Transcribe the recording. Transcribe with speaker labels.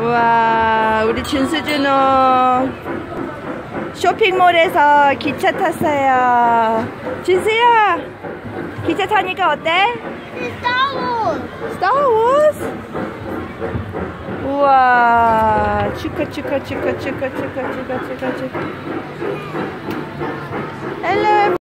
Speaker 1: 우와, 우리 준수준호 쇼핑몰에서 기차 탔어요. 준수야, 기차 타니까 어때? 스타워즈. 우와, 축하. 헬로.